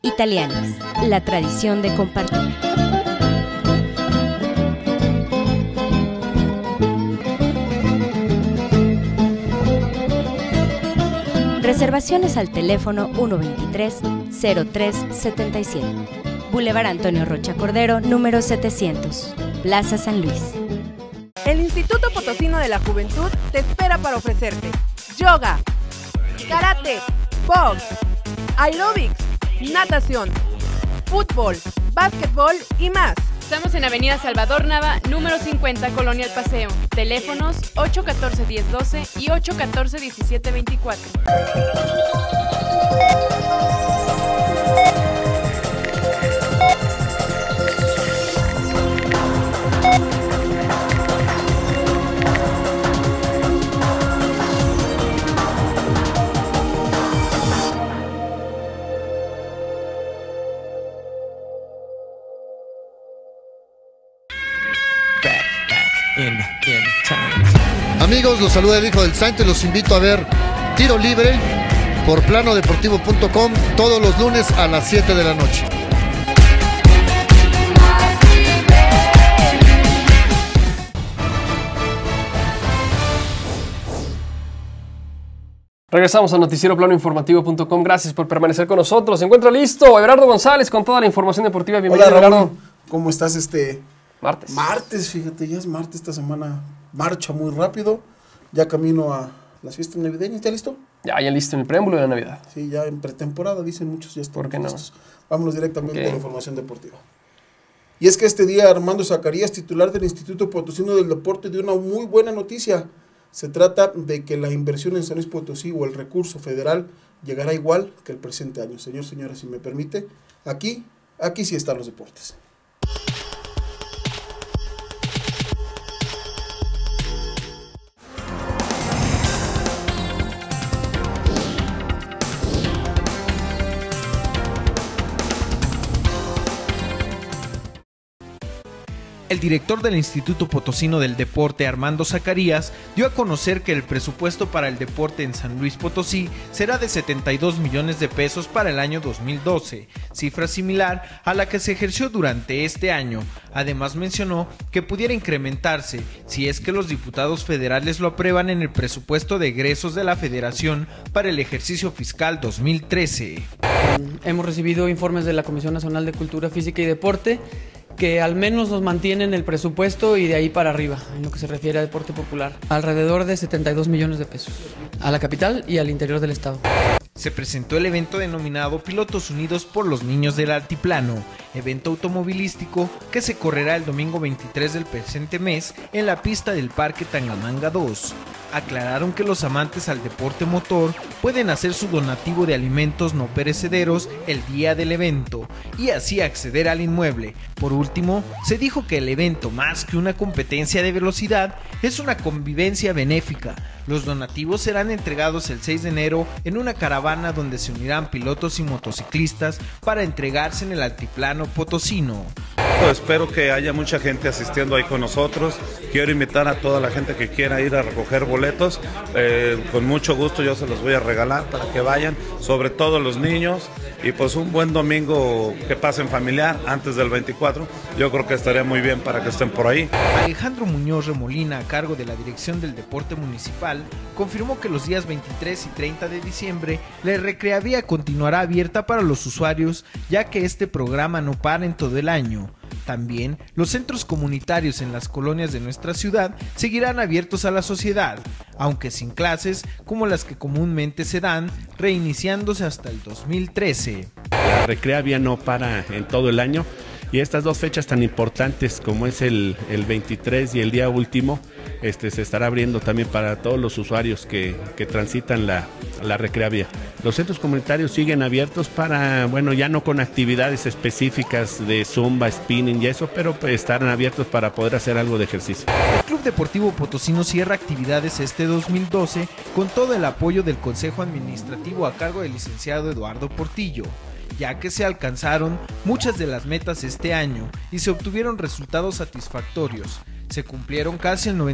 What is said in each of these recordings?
Italianis, la tradición de compartir. Reservaciones al teléfono 123-0377. Boulevard Antonio Rocha Cordero, número 700, Plaza San Luis. El Instituto Potosino de la Juventud te espera para ofrecerte yoga, karate, box, aeróbics, natación, fútbol, básquetbol y más. Estamos en Avenida Salvador Nava, número 50, Colonia El Paseo. Teléfonos 814-1012 y 814-1724. Amigos, los saluda el hijo del santo y los invito a ver Tiro Libre por planodeportivo.com todos los lunes a las 7 de la noche. Regresamos a Noticiero Planoinformativo.com. Gracias por permanecer con nosotros. Se encuentra listo Everardo González con toda la información deportiva. Bienvenido, Hola, Everardo. ¿Cómo estás Martes. Martes, fíjate, ya es martes esta semana. Marcha muy rápido. Ya camino a las fiestas navideñas. ¿Ya listo? Ya listo en el preámbulo de la Navidad. Sí, ya en pretemporada, dicen muchos. Ya están. ¿Por qué no? Listos. Vámonos directamente a la información deportiva. Y es que este día Armando Zacarías, titular del Instituto Potosino del Deporte, dio una muy buena noticia. Se trata de que la inversión en San Luis Potosí o el recurso federal llegará igual que el presente año. Señora, si me permite, aquí sí están los deportes. El director del Instituto Potosino del Deporte, Armando Zacarías, dio a conocer que el presupuesto para el deporte en San Luis Potosí será de 72 millones de pesos para el año 2012, cifra similar a la que se ejerció durante este año. Además mencionó que pudiera incrementarse si es que los diputados federales lo aprueban en el presupuesto de egresos de la Federación para el ejercicio fiscal 2013. Hemos recibido informes de la Comisión Nacional de Cultura Física y Deporte que al menos nos mantienen el presupuesto y de ahí para arriba, en lo que se refiere a deporte popular. Alrededor de 72 millones de pesos, a la capital y al interior del estado. Se presentó el evento denominado Pilotos Unidos por los Niños del Altiplano, evento automovilístico que se correrá el domingo 23 del presente mes en la pista del Parque Tangamanga 2. Aclararon que los amantes al deporte motor pueden hacer su donativo de alimentos no perecederos el día del evento y así acceder al inmueble. Por último, se dijo que el evento, más que una competencia de velocidad, es una convivencia benéfica. Los donativos serán entregados el 6 de enero en una caravana donde se unirán pilotos y motociclistas para entregarse en el altiplano potosino. Espero que haya mucha gente asistiendo ahí con nosotros. Quiero invitar a toda la gente que quiera ir a recoger boletos. Con mucho gusto yo se los voy a regalar para que vayan, sobre todo los niños. Y pues un buen domingo que pasen familiar antes del 24. Yo creo que estaría muy bien para que estén por ahí. Alejandro Muñoz Remolina, a cargo de la Dirección del Deporte Municipal, confirmó que los días 23 y 30 de diciembre la Recreavía continuará abierta para los usuarios, ya que este programa no para en todo el año. También, los centros comunitarios en las colonias de nuestra ciudad seguirán abiertos a la sociedad, aunque sin clases como las que comúnmente se dan, reiniciándose hasta el 2013. La Recreavía no para en todo el año y estas dos fechas tan importantes como es el 23 y el día último, se estará abriendo también para todos los usuarios que transitan la Recreavía. Los centros comunitarios siguen abiertos para, bueno, ya no con actividades específicas de zumba, spinning y eso, pero pues estarán abiertos para poder hacer algo de ejercicio. El Club Deportivo Potosino cierra actividades este 2012 con todo el apoyo del Consejo Administrativo a cargo del licenciado Eduardo Portillo, ya que se alcanzaron muchas de las metas este año y se obtuvieron resultados satisfactorios. Se cumplieron casi el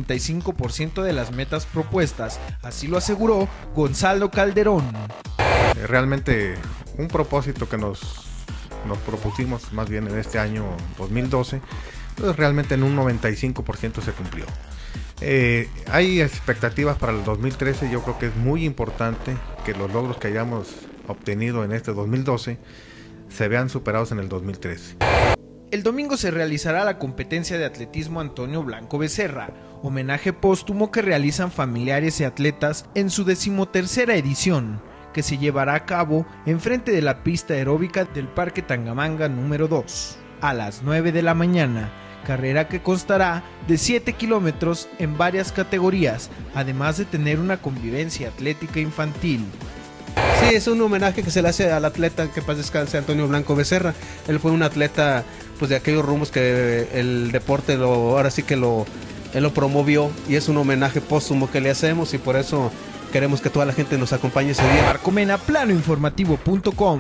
95% de las metas propuestas, así lo aseguró Gonzalo Calderón. Realmente un propósito que nos nos propusimos más bien en este año 2012, pues realmente en un 95% se cumplió. Hay expectativas para el 2013. Yo creo que es muy importante que los logros que hayamos obtenido en este 2012 se vean superados en el 2013. El domingo se realizará la competencia de atletismo Antonio Blanco Becerra, homenaje póstumo que realizan familiares y atletas en su 13ª edición, que se llevará a cabo enfrente de la pista aeróbica del Parque Tangamanga número 2, a las 9 de la mañana, carrera que constará de 7 kilómetros en varias categorías, además de tener una convivencia atlética infantil. Sí, es un homenaje que se le hace al atleta, que paz descanse, Antonio Blanco Becerra. Él fue un atleta pues de aquellos rumbos que el deporte ahora sí que él lo promovió, y es un homenaje póstumo que le hacemos, y por eso queremos que toda la gente nos acompañe ese día. Marco Mena, planoinformativo.com.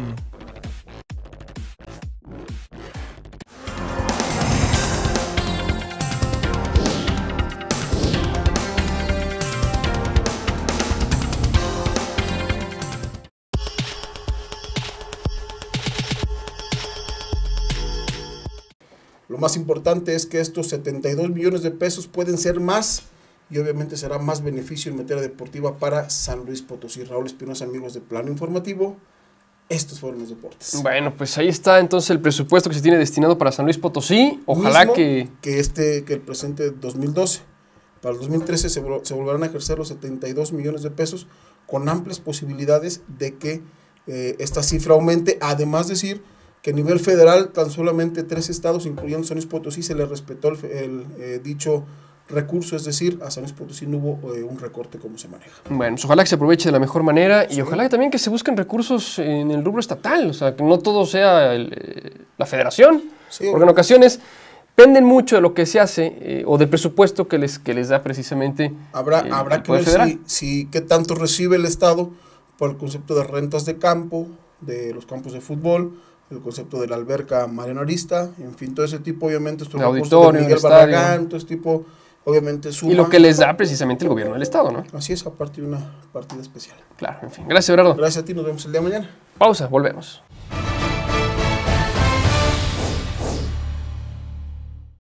Lo más importante es que estos 72 millones de pesos pueden ser más, y obviamente será más beneficio en materia deportiva para San Luis Potosí. Raúl Espinosa, amigos de Plano Informativo, estos fueron los deportes. Bueno, pues ahí está entonces el presupuesto que se tiene destinado para San Luis Potosí. Ojalá mismo que el presente 2012. Para el 2013 se volverán a ejercer los 72 millones de pesos, con amplias posibilidades de que esta cifra aumente. Además, decir que a nivel federal tan solamente 3 estados, incluyendo San Luis Potosí, se le respetó el dicho recurso, es decir, a San Luis Potosí no hubo un recorte como se maneja. Bueno, pues ojalá que se aproveche de la mejor manera, y ojalá que también que se busquen recursos en el rubro estatal, o sea, que no todo sea la federación, porque en ocasiones penden mucho de lo que se hace o del presupuesto que les da precisamente Habrá que ver qué tanto recibe el Estado por el concepto de rentas de campo, de los campos de fútbol, el concepto de la alberca Mariano Arista, en fin, todo ese tipo, obviamente, estos recursos de Miguel Barragán, todo ese tipo, obviamente suma. Y lo que les da precisamente el gobierno del Estado, ¿no? Así es, aparte de una partida especial. Claro, en fin. Gracias, Everardo. Gracias a ti, nos vemos el día de mañana. Pausa, volvemos.